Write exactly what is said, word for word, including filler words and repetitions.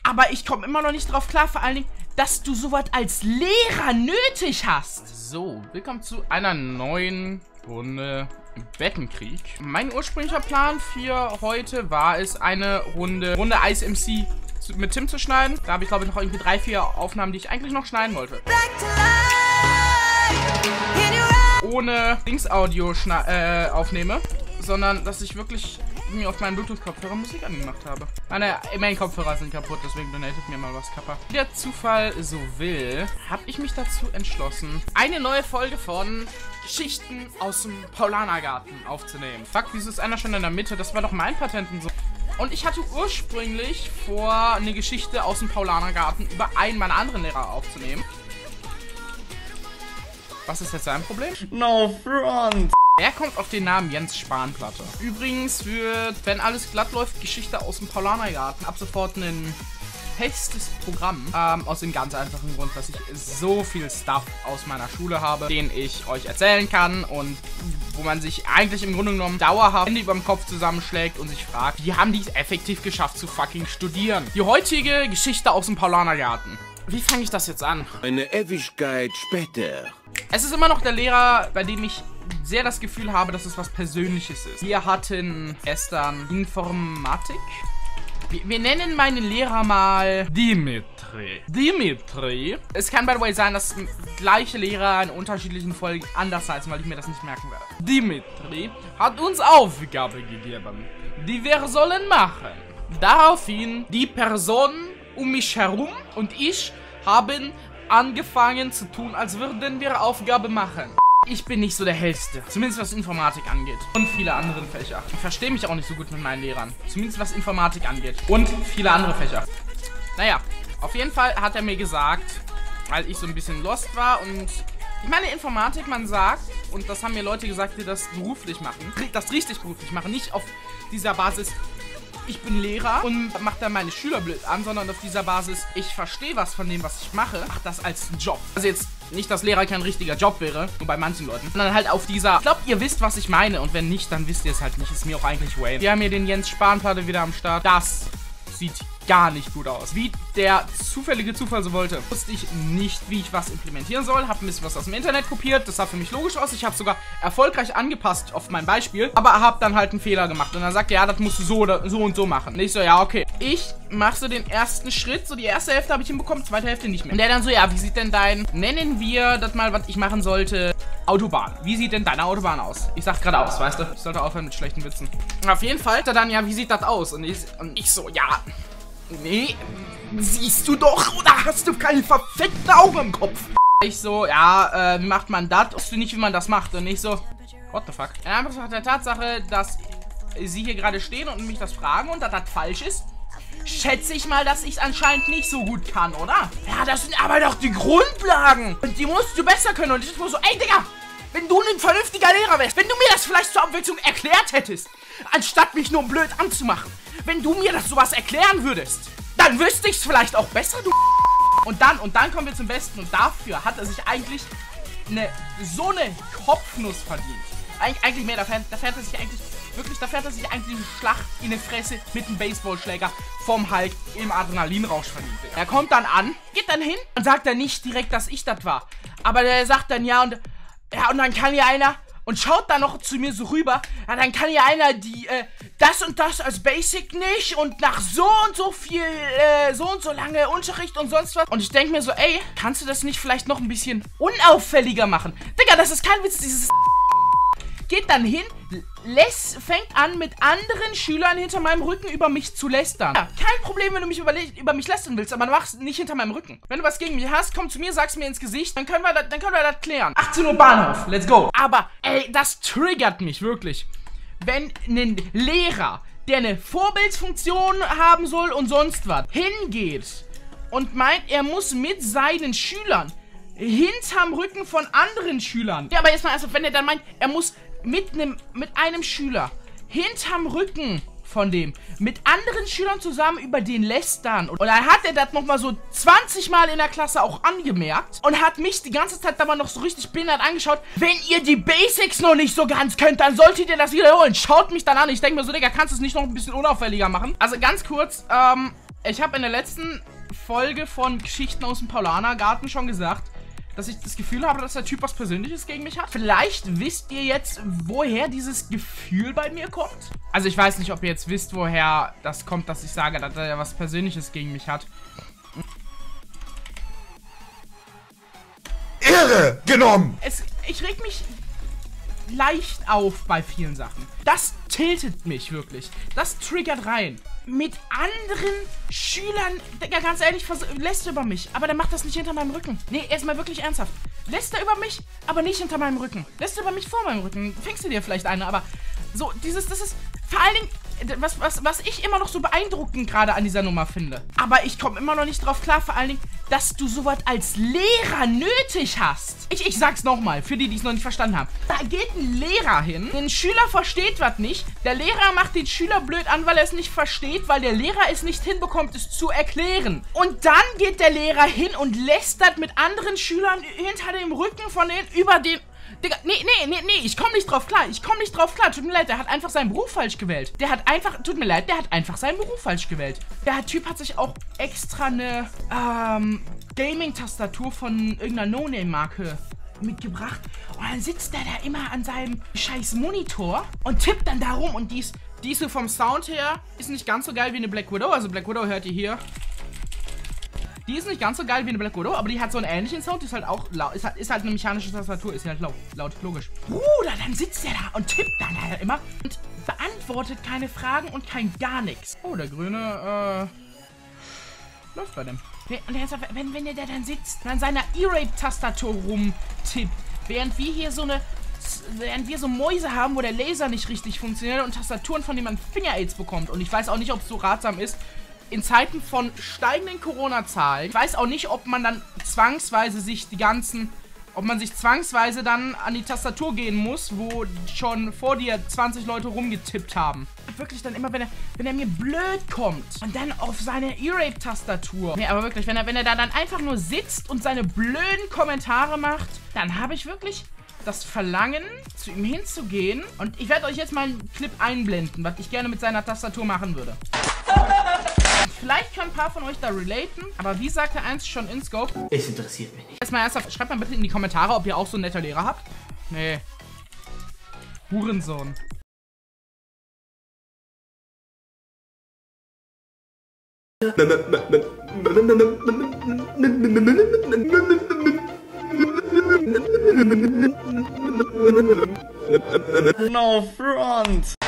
Aber ich komme immer noch nicht drauf klar, vor allen Dingen, dass du sowas als Lehrer nötig hast. So, willkommen zu einer neuen Runde Bettenkrieg. Mein ursprünglicher Plan für heute war es, eine Runde, Runde Ice M C zu, mit Tim zu schneiden. Da habe ich, glaube ich, noch irgendwie drei, vier Aufnahmen, die ich eigentlich noch schneiden wollte. Ohne Links-Audio äh, aufnehme, sondern dass ich wirklich mir auf meinen Bluetooth-Kopfhörer Musik angemacht habe. Meine Main-Kopfhörer sind kaputt, deswegen donatet mir mal was, Kappa. Wie der Zufall so will, habe ich mich dazu entschlossen, eine neue Folge von Geschichten aus dem Paulanergarten aufzunehmen. Fuck, wieso ist einer schon in der Mitte? Das war doch mein Patent und so. Und ich hatte ursprünglich vor, eine Geschichte aus dem Paulanergarten über einen meiner anderen Lehrer aufzunehmen. Was ist jetzt sein Problem? No front! Er kommt auf den Namen Jens Spanplatte. Übrigens wird, wenn alles glatt läuft, Geschichte aus dem Paulanergarten ab sofort ein festes Programm. Ähm, aus dem ganz einfachen Grund, dass ich so viel Stuff aus meiner Schule habe, den ich euch erzählen kann und wo man sich eigentlich im Grunde genommen dauerhaft Hände über dem Kopf zusammenschlägt und sich fragt, wie haben die es effektiv geschafft zu fucking studieren? Die heutige Geschichte aus dem Paulanergarten. Wie fange ich das jetzt an? Eine Ewigkeit später. Es ist immer noch der Lehrer, bei dem ich sehr das Gefühl habe, dass es was Persönliches ist. Wir hatten gestern Informatik. Wir, wir nennen meinen Lehrer mal Dimitri. Dimitri. Es kann, by the way, sein, dass gleiche Lehrer in unterschiedlichen Folgen anders heißen, weil ich mir das nicht merken werde. Dimitri hat uns Aufgabe gegeben, die wir sollen machen. Daraufhin die Personen um mich herum und ich haben angefangen zu tun, als würden wir Aufgabe machen. Ich bin nicht so der Hellste, zumindest was Informatik angeht und viele andere Fächer. Ich verstehe mich auch nicht so gut mit meinen Lehrern, zumindest was Informatik angeht und viele andere Fächer. Naja, auf jeden Fall hat er mir gesagt, weil ich so ein bisschen lost war und ich meine Informatik, man sagt, und das haben mir Leute gesagt, die das beruflich machen, das richtig beruflich machen, nicht auf dieser Basis, ich bin Lehrer und mache dann meine Schüler blöd an, sondern auf dieser Basis, ich verstehe was von dem, was ich mache, mach das als Job. Also jetzt nicht, dass Lehrer kein richtiger Job wäre, nur bei manchen Leuten, sondern halt auf dieser, ich glaube, ihr wisst, was ich meine und wenn nicht, dann wisst ihr es halt nicht, ist mir auch eigentlich Wayne. Wir haben hier den Jens Spanplatte wieder am Start. Das sieht gar nicht gut aus. Wie der zufällige Zufall so wollte, wusste ich nicht, wie ich was implementieren soll. Hab ein bisschen was aus dem Internet kopiert. Das sah für mich logisch aus. Ich habe sogar erfolgreich angepasst auf mein Beispiel, aber habe dann halt einen Fehler gemacht. Und dann sagt er, ja, das musst du so oder so und so machen. Und ich so, ja, okay. Ich mache so den ersten Schritt. So die erste Hälfte habe ich hinbekommen, zweite Hälfte nicht mehr. Und der dann so, ja, wie sieht denn dein, nennen wir das mal, was ich machen sollte, Autobahn. Wie sieht denn deine Autobahn aus? Ich sag geradeaus, weißt du? Ich sollte aufhören mit schlechten Witzen. Und auf jeden Fall, dann, ja, wie sieht das aus? Und ich, und ich so, ja, nee, siehst du doch, oder hast du keine verfickten Augen im Kopf? Ich so, ja, äh, wie macht man das? Weißt du nicht, wie man das macht? Und ich so, what the fuck? Ja, einfach nach der Tatsache, dass sie hier gerade stehen und mich das fragen und dass das falsch ist, schätze ich mal, dass ich es anscheinend nicht so gut kann, oder? Ja, das sind aber doch die Grundlagen. Und die musst du besser können. Und ich so, ey, Digga, wenn du ein vernünftiger Lehrer wärst, wenn du mir das vielleicht zur Abwechslung erklärt hättest, anstatt mich nur blöd anzumachen, wenn du mir das sowas erklären würdest, dann wüsste ich es vielleicht auch besser, du. Und dann, und dann kommen wir zum Besten. Und dafür hat er sich eigentlich eine, so eine Kopfnuss verdient. Eig eigentlich mehr, da fährt, da fährt er sich eigentlich, wirklich, da fährt er sich eigentlich eine Schlacht in die Fresse mit einem Baseballschläger vom Hulk im Adrenalinrausch verdient. Er kommt dann an, geht dann hin und sagt dann nicht direkt, dass ich das war. Aber der sagt dann ja und, ja, und dann kann ja einer... Und schaut dann noch zu mir so rüber, ja, dann kann ja einer die, äh, das und das als Basic nicht und nach so und so viel, äh, so und so lange Unterricht und sonst was. Und ich denke mir so, ey, kannst du das nicht vielleicht noch ein bisschen unauffälliger machen? Digga, das ist kein Witz, dieses geht dann hin, lässt, fängt an mit anderen Schülern hinter meinem Rücken über mich zu lästern. Ja, kein Problem, wenn du mich über, über mich lästern willst, aber mach's nicht hinter meinem Rücken. Wenn du was gegen mich hast, komm zu mir, sag's mir ins Gesicht, dann können wir das, dann können wir das klären. achtzehn Uhr Bahnhof, let's go. Aber, ey, das triggert mich wirklich. Wenn ein Lehrer, der eine Vorbildsfunktion haben soll und sonst was, hingeht und meint, er muss mit seinen Schülern hinterm Rücken von anderen Schülern. Ja, aber jetzt mal erst, wenn er dann meint, er muss mit einem, mit einem Schüler hinterm Rücken von dem mit anderen Schülern zusammen über den lästern. Und dann hat er das nochmal so zwanzig Mal in der Klasse auch angemerkt und hat mich die ganze Zeit dabei noch so richtig behindert angeschaut. Wenn ihr die Basics noch nicht so ganz könnt, dann solltet ihr das wiederholen. Schaut mich dann an. Ich denke mir so, Digga, kannst du es nicht noch ein bisschen unauffälliger machen? Also ganz kurz, ähm... Ich habe in der letzten Folge von Geschichten aus dem Paulanergarten schon gesagt, dass ich das Gefühl habe, dass der Typ was Persönliches gegen mich hat. Vielleicht wisst ihr jetzt, woher dieses Gefühl bei mir kommt. Also ich weiß nicht, ob ihr jetzt wisst, woher das kommt, dass ich sage, dass er was Persönliches gegen mich hat. Irre genommen! Es, ich reg mich leicht auf bei vielen Sachen. Das tiltet mich wirklich. Das triggert rein. Mit anderen Schülern, Digga, ganz ehrlich, lässt er über mich. Aber der macht das nicht hinter meinem Rücken. Nee, erstmal wirklich ernsthaft. Lässt er über mich, aber nicht hinter meinem Rücken. Lässt er über mich vor meinem Rücken. Fängst du dir vielleicht eine, aber so, dieses, das ist vor allen Dingen, was, was, was ich immer noch so beeindruckend gerade an dieser Nummer finde. Aber ich komme immer noch nicht drauf klar, vor allen Dingen, dass du sowas als Lehrer nötig hast. Ich, ich sag's nochmal, für die, die es noch nicht verstanden haben. Da geht ein Lehrer hin, ein Schüler versteht was nicht, der Lehrer macht den Schüler blöd an, weil er es nicht versteht, weil der Lehrer es nicht hinbekommt, es zu erklären. Und dann geht der Lehrer hin und lästert mit anderen Schülern hinter dem Rücken von denen über den... Digga, nee, nee, nee, nee, ich komme nicht drauf klar, ich komme nicht drauf klar, tut mir leid, der hat einfach seinen Beruf falsch gewählt. Der hat einfach, tut mir leid, der hat einfach seinen Beruf falsch gewählt. Der Typ hat sich auch extra eine, ähm, Gaming-Tastatur von irgendeiner No-Name-Marke mitgebracht. Und dann sitzt der da immer an seinem scheiß Monitor und tippt dann da rum und die ist, die ist so vom Sound her, ist nicht ganz so geil wie eine Black Widow, also Black Widow hört ihr hier. Die ist nicht ganz so geil wie eine Black Widow, aber die hat so einen ähnlichen Sound, die ist halt auch laut, ist halt, ist halt eine mechanische Tastatur, ist halt laut, laut, logisch. Bruder, dann sitzt der da und tippt dann halt immer und beantwortet keine Fragen und kein gar nichts. Oh, der Grüne, äh, läuft bei dem. Und der, wenn, wenn der da dann sitzt und an seiner E-Rape-Tastatur rumtippt, während wir hier so eine, während wir so Mäuse haben, wo der Laser nicht richtig funktioniert und Tastaturen, von denen man Finger-Aids bekommt. Und ich weiß auch nicht, ob es so ratsam ist, in Zeiten von steigenden Corona-Zahlen. Ich weiß auch nicht, ob man dann zwangsweise sich die ganzen, ob man sich zwangsweise dann an die Tastatur gehen muss, wo schon vor dir zwanzig Leute rumgetippt haben. Wirklich dann immer, wenn er, wenn er mir blöd kommt und dann auf seine E-Rape-Tastatur. Nee, aber wirklich, wenn er, wenn er da dann einfach nur sitzt und seine blöden Kommentare macht, dann habe ich wirklich das Verlangen, zu ihm hinzugehen. Und ich werde euch jetzt mal einen Clip einblenden, was ich gerne mit seiner Tastatur machen würde. Vielleicht können ein paar von euch da relaten, aber wie sagte einst schon InScope, es interessiert mich nicht. Erstmal ernsthaft, schreibt mal bitte in die Kommentare, ob ihr auch so einen netter Lehrer habt. Nee. Hurensohn. No front!